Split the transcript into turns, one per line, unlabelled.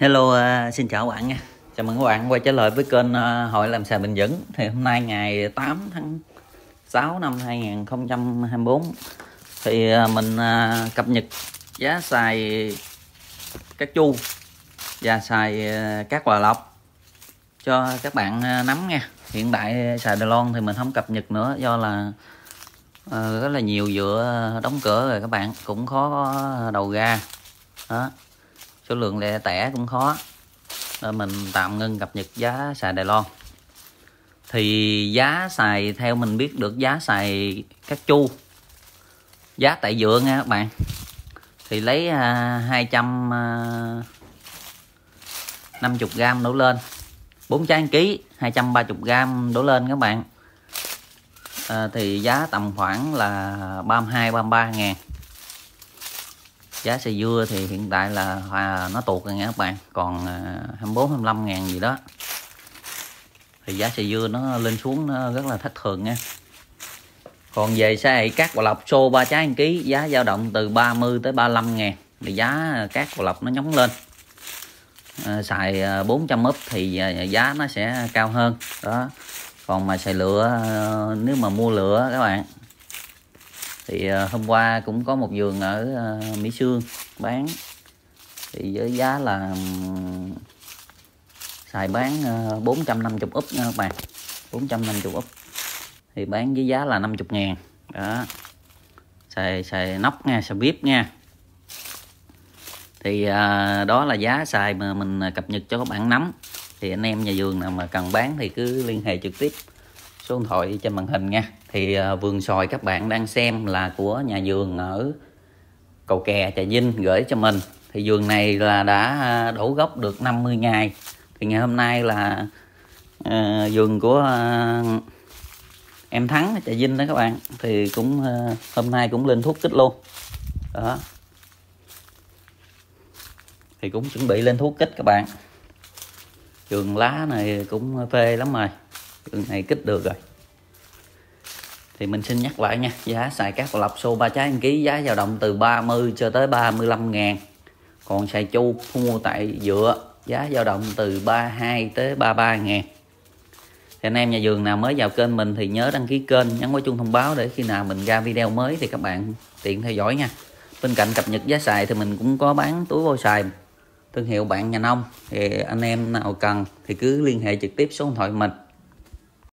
Hello, xin chào các bạn nha. Chào mừng các bạn quay trở lại với kênh Hội Làm Xài Bền Vững. Thì hôm nay ngày 8 tháng 6 năm 2024 thì mình cập nhật giá xài các chu và xài các quà lọc cho các bạn nắm nha. Hiện tại xài Đài Loan thì mình không cập nhật nữa do là rất là nhiều vựa đóng cửa rồi các bạn, cũng khó có đầu ra đó, số lượng lẻ tẻ cũng khó nên mình tạm ngưng cập nhật giá xài Đài Loan. Thì giá xài theo mình biết được, giá xài các chu giá tại vựa nha các bạn, thì lấy 250g đổ lên, 4 trái 1 kg, 230g đổ lên các bạn, thì giá tầm khoảng là 32-33 ngàn. Giá xài dưa thì hiện tại là nó tuột rồi nha các bạn, còn 24-25 ngàn gì đó. Thì giá xài dưa nó lên xuống nó rất là thất thường nha. Còn về xài các quả lọc xô 3 trái 1 kg, giá dao động từ 30 tới 35 ngàn. Thì giá các quả lọc nó nhóng lên. Xài 400 úp thì giá nó sẽ cao hơn đó. Còn mà xài lựa, nếu mà mua lựa các bạn, thì hôm qua cũng có một vườn ở Mỹ Xương bán, thì với giá là xài bán 450 úp nha các bạn, 450 úp thì bán với giá là 50 ngàn đó. Xài nóc nha, xài bếp nha. Thì đó là giá xài mà mình cập nhật cho các bạn nắm. Thì anh em nhà vườn nào mà cần bán thì cứ liên hệ trực tiếp số điện thoại trên màn hình nha. Thì vườn xoài các bạn đang xem là của nhà vườn ở Cầu Kè, Trà Vinh gửi cho mình. Thì vườn này là đã đổ gốc được 50 ngày. Thì ngày hôm nay là vườn của em Thắng ở Trà Vinh đó các bạn. Thì cũng hôm nay cũng lên thuốc kích luôn đó. Thì cũng chuẩn bị lên thuốc kích các bạn. Vườn lá này cũng phê lắm rồi, vườn này kích được rồi. Thì mình xin nhắc lại nha, giá xài các quả lọc xô 3 trái 1 kg giá dao động từ 30 cho tới 35 ngàn. Còn xài chu mua tại vựa giá dao động từ 32 tới 33 ngàn. Thì anh em nhà vườn nào mới vào kênh mình thì nhớ đăng ký kênh, nhấn vào chuông thông báo để khi nào mình ra video mới thì các bạn tiện theo dõi nha. Bên cạnh cập nhật giá xài thì mình cũng có bán túi vôi xài thương hiệu Bạn Nhà Nông. Thì anh em nào cần thì cứ liên hệ trực tiếp số điện thoại mình.